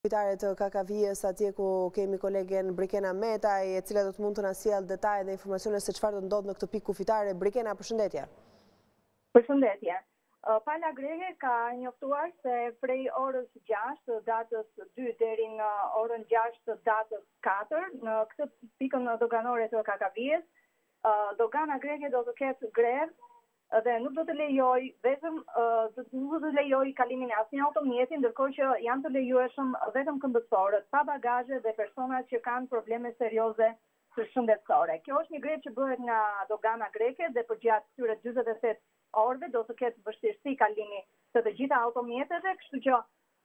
Kufitare të KKV-s atje ku kemi kolegen Brikena Metaj, e cila do të mund të na sjellë detaje dhe informacione se çfarë do ndodh në këtë pikë kufitare. Brikena, përshëndetje. Përshëndetje. Pala greke ka njoftuar se prej orës 6 të datës 2 deri në orën 6 të datës 4 në këtë pikën doganore të KKV-s, dogana greke do të ketë grevë dhe nuk do të lejoj vetëm nuk do të lejoj kalimin e asnjë automjeti, ndërkohë që janë të lejueshëm vetëm këmbësorët, pa bagazhe dhe personat që kanë probleme serioze të shëndetësore. Kjo është një grevë që bëhet nga dogana greke dhe përgjatë këtyre 48 orëve do të ketë vështirësi kalimi të të gjitha automjeteve, kështu që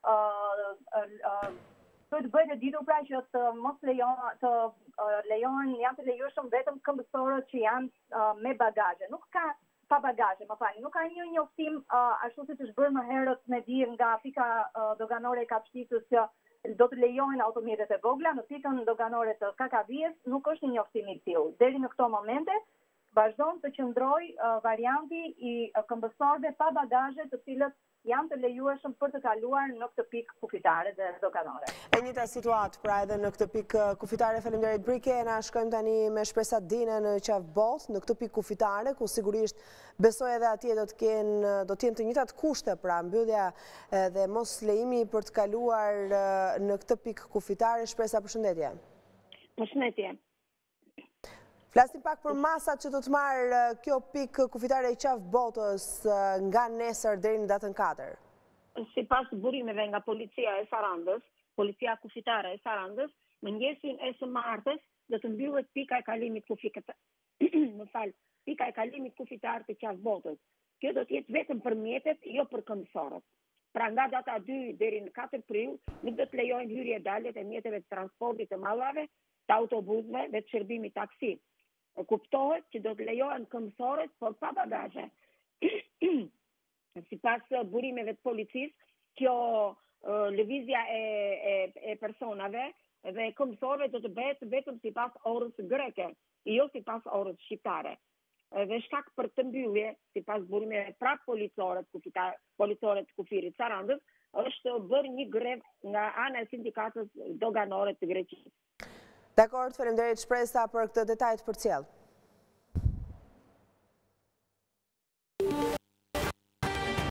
të bëhet e ditur pra që të mos lejohen janë të lejueshëm vetëm këmbësorët që janë me bagazhe. Nuk ka pa bagazhe, nuk ka një njoftim ashtu siç është bërë më herët me dijen nga pika doganore e Kapshtisës që do të lejohen automjetet e vogla. Në pikën doganore të KKV-s nuk është një njoftim i tillë. Deri në këto momente vazhdon të qëndrojë varianti i këmbësorëve pa bagazhe, të cilët janë të lejueshëm për të kaluar në këtë pikë kufitare dhe doganore. E njëjta situatë pra edhe në këtë pikë kufitare. Faleminderit Brikena. Shkojmë tani me shpresat dine në Qafbot, në këtë pikë kufitare, ku sigurisht besoj edhe atje do të jenë të njëjtat kushte, pra mbyllja dhe mos lejimi për të kaluar në këtë pikë kufitare. Shpresa, përshëndetje. Përshëndetje. Flasim pak për masat që do të marrë kjo pikë kufitare i Qafbotës nga nesër deri në datën 4. Sipas burimeve nga policia e Sarandës, policia kufitare e Sarandës, mëngjesin e së martës do të mbyllet pika e kalimit pika e kalimit kufitar të Qafbotës. Kjo do të jetë vetëm për mjetet, jo për këmbësorët. Pra nga data 2 deri në 4 prill nuk do të lejojnë hyrje daljet e mjeteve të transportit të mallrave, të autobusëve dhe të shërbimit taksi. Kuptohet që do të lejohen këmbësorët, por pa bagazhe. Sipas burimeve të policisë, kjo lëvizja e personave dhe këmbësorëve do të bëhet vetëm sipas orës greke, jo sipas orës shqiptare. Dhe shkak për të mbyllje, sipas burimeve prap policorët të kufirit Sarandës, është bërë një grevë nga ana e sindikatës doganore të Greqisë. Dakor, faleminderit Shpresa për këtë detaj të përcjell.